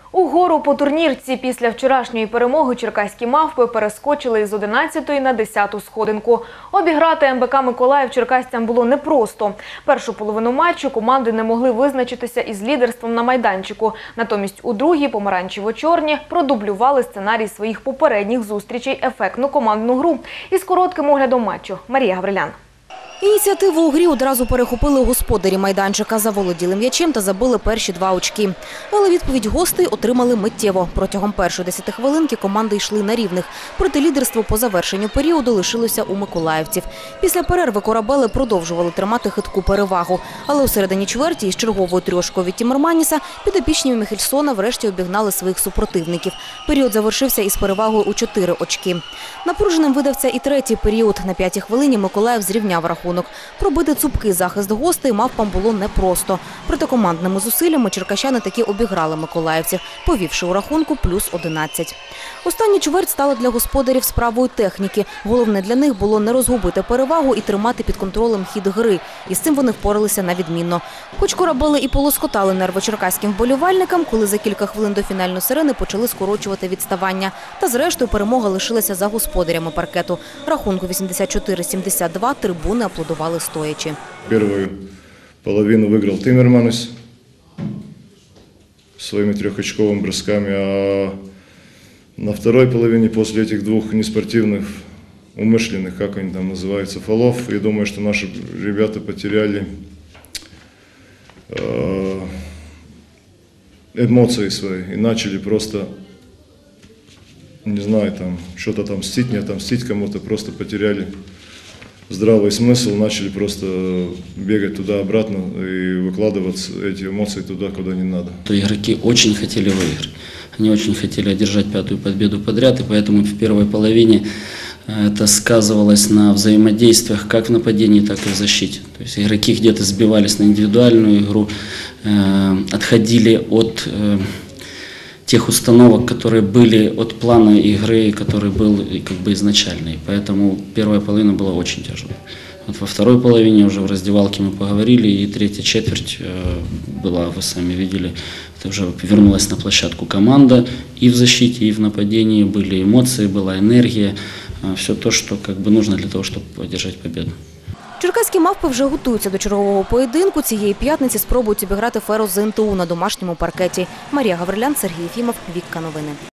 Угору по турнірці після вчорашньої перемоги черкаські мавпи перескочили із 11-ї на 10-ту сходинку. Обіграти МБК «Миколаїв» черкасцям було непросто. Першу половину матчу команди не могли визначитися із лідерством на майданчику. Натомість у другій помаранчево-чорні продублювали сценарій своїх попередніх зустрічей ефектну командну гру. Із коротким оглядом матчу Марія Гаврилян. Ініціативу у грі одразу перехопили господарі майданчика, заволоділи м'ячем та забили перші 2 очки. Але відповідь гостей отримали миттєво. Протягом першої 10 хвилинки команди йшли на рівних. Проте лідерство по завершенню періоду лишилося у миколаївців. Після перерви корабели продовжували тримати хитку перевагу. Але у середині чверті із черговою трьошкою від Тімерманіса підопічні Міхельсона врешті обігнали своїх супротивників. Період завершився із перевагою у 4 очки. Напруженим видався і третій період. На 5-й хвилині Миколаїв зрівняв рахунок. Пробити цупкий захист гостей мавпам було непросто. Проте командними зусиллями черкащани таки обіграли миколаївців, повівши у рахунку +11. Остання чверть стала для господарів справою техніки. Головне для них було не розгубити перевагу і тримати під контролем хід гри. І з цим вони впоралися на відмінно. Хоч корабели і полоскотали нерви черкаським вболівальникам, коли за кілька хвилин до фінальної сирени почали скорочувати відставання. Та зрештою перемога лишилася за господарями паркету. Рахунку 84-72 трибуни аплодували стоячи. Первую половину выиграл Тимерманис своими трехочковыми бросками, а на второй половине после этих двух неспортивных, умышленных, как они там называются, фолов, я думаю, что наши ребята потеряли эмоции свои и начали просто, не знаю, там что-то там мстить, не отомстить кому-то, просто потеряли здравый смысл, начали просто бегать туда-обратно и выкладывать эти эмоции туда, куда не надо. Игроки очень хотели выиграть. Они очень хотели одержать 5-ю победу подряд, и поэтому в первой половине это сказывалось на взаимодействиях как в нападении, так и в защите. То есть игроки где-то сбивались на индивидуальную игру, отходили от тех установок, которые были от плана игры, который был как бы изначальный. Поэтому первая половина была очень тяжелой. Вот во второй половине уже в раздевалке мы поговорили, и третья четверть была, вы сами видели, это уже вернулась на площадку команда. И в защите, и в нападении были эмоции, была энергия, все то, что как бы нужно для того, чтобы одержать победу. Черкаські мавпи вже готуються до чергового поєдинку. Цієї п'ятниці спробують обіграти Ферус з НТУ на домашньому паркеті. Марія Гаврилян, Сергій Єфімов, Вікка Новини.